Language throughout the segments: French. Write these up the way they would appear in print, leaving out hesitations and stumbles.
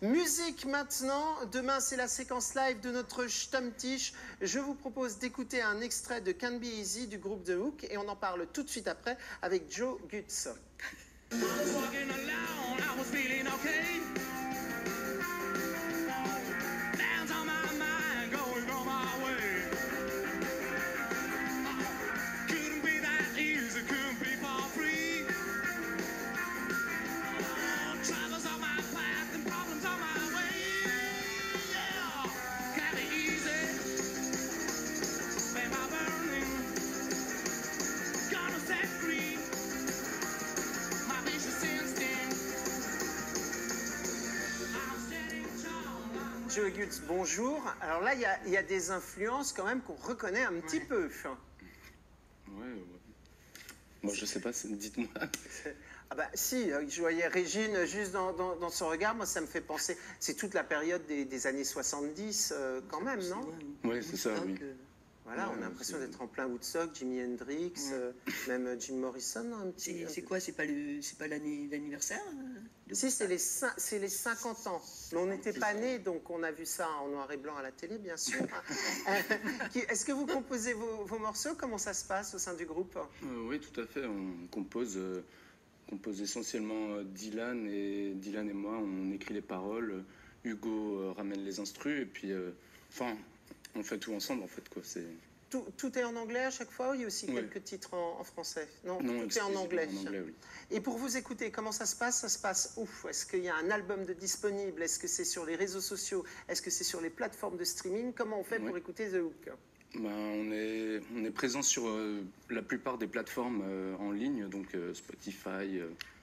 Musique maintenant. Demain, c'est la séquence live de notre Stammtisch. Je vous propose d'écouter un extrait de Can't Be Easy du groupe The Hook et on en parle tout de suite après avec Joe Gutz. Joe Gutz, bonjour. Alors là, il y a des influences quand même qu'on reconnaît un petit peu. Ouais. Moi, je sais pas, dites-moi. Ah bah si, je voyais Régine juste dans son regard, moi ça me fait penser, c'est toute la période des années 70 quand même, non? Oui, c'est ça, oui. Voilà, on a l'impression d'être en plein Woodstock, Jimi Hendrix, même Jim Morrison. C'est quoi? C'est pas l'anniversaire? Si, c'est les 50 ans. Mais on n'était pas nés, donc on a vu ça en noir et blanc à la télé, bien sûr. Est-ce que vous composez vos morceaux? Comment ça se passe au sein du groupe? Oui, tout à fait. On compose essentiellement Dylan et moi, on écrit les paroles. Hugo ramène les instrus et puis, on fait tout ensemble en fait, quoi. Tout est en anglais à chaque fois ou il y a aussi quelques titres en français? Non, tout est en anglais. Oui. Et pour vous écouter, comment ça se passe? Ça se passe où? Est-ce qu'il y a un album de disponible? Est-ce que c'est sur les réseaux sociaux? Est-ce que c'est sur les plateformes de streaming? Comment on fait pour écouter The Hook? On est présent sur la plupart des plateformes en ligne, donc Spotify.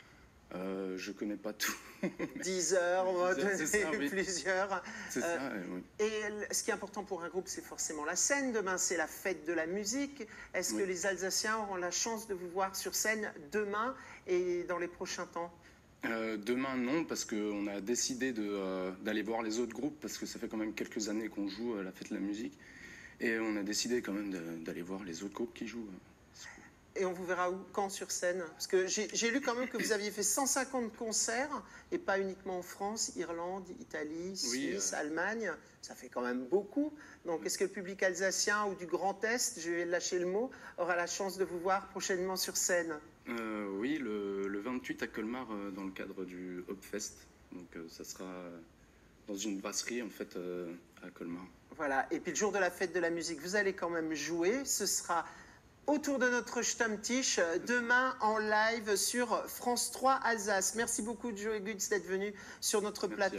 Je connais pas tout. Deezer, on va donner plusieurs. C'est ça, oui. Et ce qui est important pour un groupe, c'est forcément la scène. Demain, c'est la fête de la musique. Est-ce que les Alsaciens auront la chance de vous voir sur scène demain et dans les prochains temps? Demain, non, parce qu'on a décidé d'aller voir les autres groupes, parce que ça fait quand même quelques années qu'on joue à la fête de la musique. Et on a décidé quand même d'aller voir les autres groupes qui jouent. Et on vous verra où, quand sur scène? Parce que j'ai lu quand même que vous aviez fait 150 concerts, et pas uniquement en France, Irlande, Italie, Suisse, Allemagne. Ça fait quand même beaucoup. Donc est-ce que le public alsacien ou du Grand Est, je vais lâcher le mot, aura la chance de vous voir prochainement sur scène? Oui, le 28 à Colmar, dans le cadre du Hopfest. Donc ça sera dans une brasserie en fait à Colmar. Voilà, et puis le jour de la fête de la musique, vous allez quand même jouer. Ce sera autour de notre Stammtisch, demain en live sur France 3 Alsace. Merci beaucoup Joe Gutz d'être venu sur notre plateau.